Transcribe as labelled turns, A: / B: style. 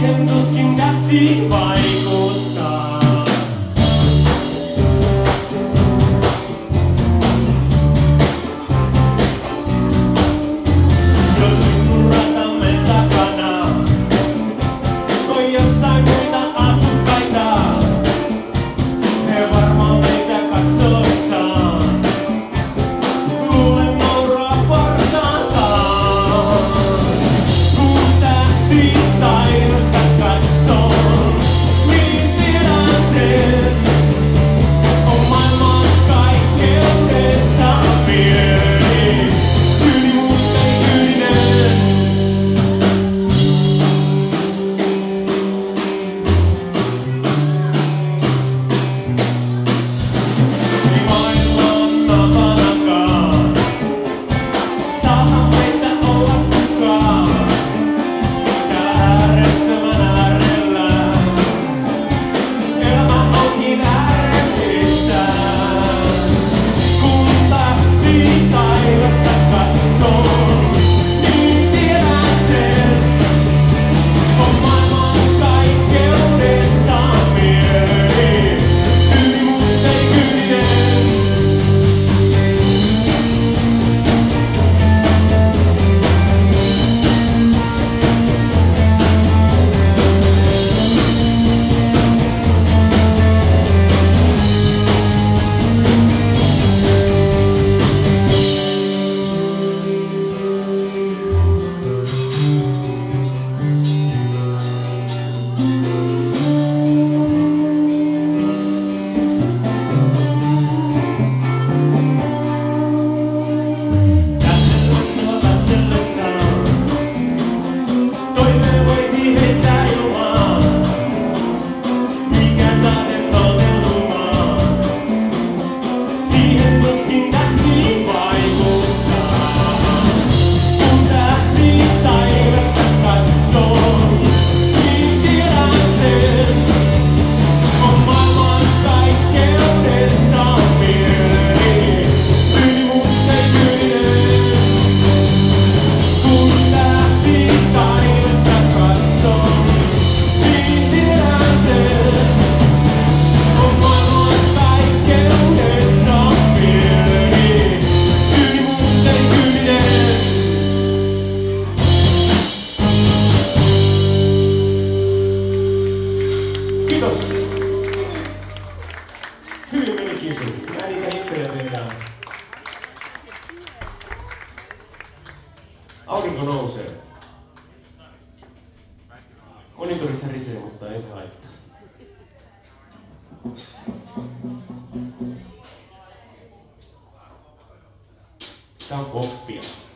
A: siihen tuskin tähti vaikuttaa. Jos minun ratamme takana on jossain muita asukkaita, he varmaan meitä katsoessaan luulen nauraa portaansa. Kun tähti taivasta katsoo, niin tiedän sen, on maailman kaikkeudessa pieni, yli muuta tyylinen. Ei maailman napanakaan, saahan meistä olla kukaan. Täällä äärettömän äärellä, elämä onkin äärellistä. Kun tähti taivasta katsoo, niin tiedän sen, on maailman kaikkeudessa pieni, yli muuta kyyninen. Tähden onnella katsellessaan, toiveen voisi heittää ilmaan. Mikä saa sen toteutumaan? Siihen tuskin tähti vaikuttaa. Kun tähti taivasta katsoo, niin tiedän sen, on maailman kaikkeudessa pieni, yli muuta kyyninen. Kun tähti taivasta katsoo, niin tiedän sen, on maailman kaikkeudessa pieni, yli muuta kyyninen. Kiitos. Hyvin menikin se. Mä niitä hittejä tehdään. Aurinko nousee. Monitorissa risee, mutta ei se haittaa. Tää on poppia.